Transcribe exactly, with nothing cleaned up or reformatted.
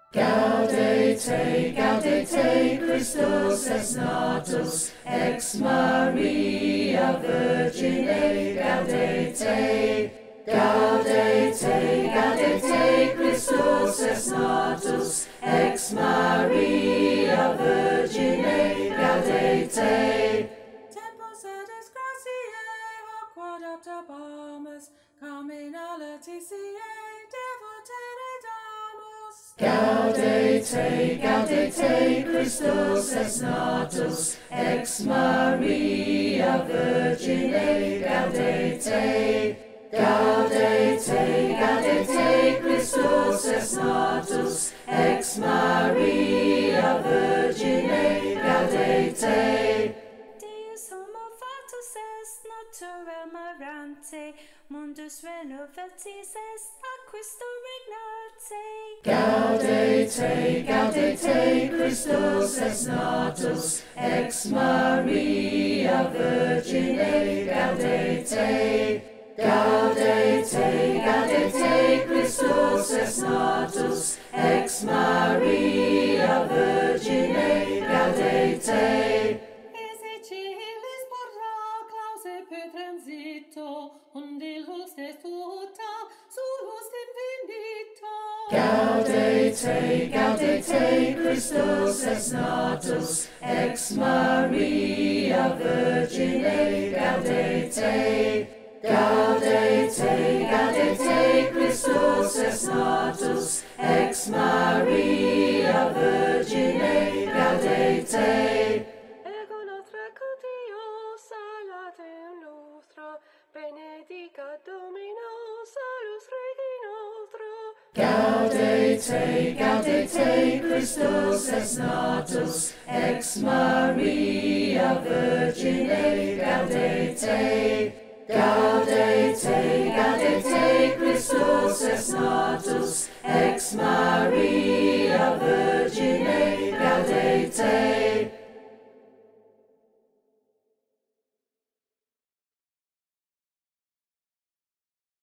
Gaudete, gaudete, Christus es natus, ex Maria Virgine, gaudete. Gaudete, gaudete, Christus es natus, ex Maria Virgine, gaudete. Tempus et gratiae, hoc quod aptabamus, carmina laetitiae, devotere damus. Gaudete, gaudete, Christus es natus, ex Maria Virgine, gaudete. Gaudete, gaudete, Christus es natus, ex Maria Virgine, gaudete. Deus homo factus est, natura marante, mundus renovatis est, a Christo regnate. Gaudete, gaudete, Christus es natus, ex Maria Virgine, gaudete. Gaudete, gaudete, Christus es natus, ex Maria Virgine, gaudete. Esicilis porta clause per transito, unde lux est tuta, sulus infinito. Gaudete, gaudete, Christus es natus, ex Maria Virgine, gaudete. Gaudete, gaudete, Christus es natus, ex Maria Virgine, gaudete. Ego nostra Dios, salate nostra, benedicat Domino, salus Regi nostro. Gaudete, gaudete, Christus es natus, ex Maria Virgine, gaudete. Gaudete, gaudete, Christus es natus, ex Maria Virgine, gaudete.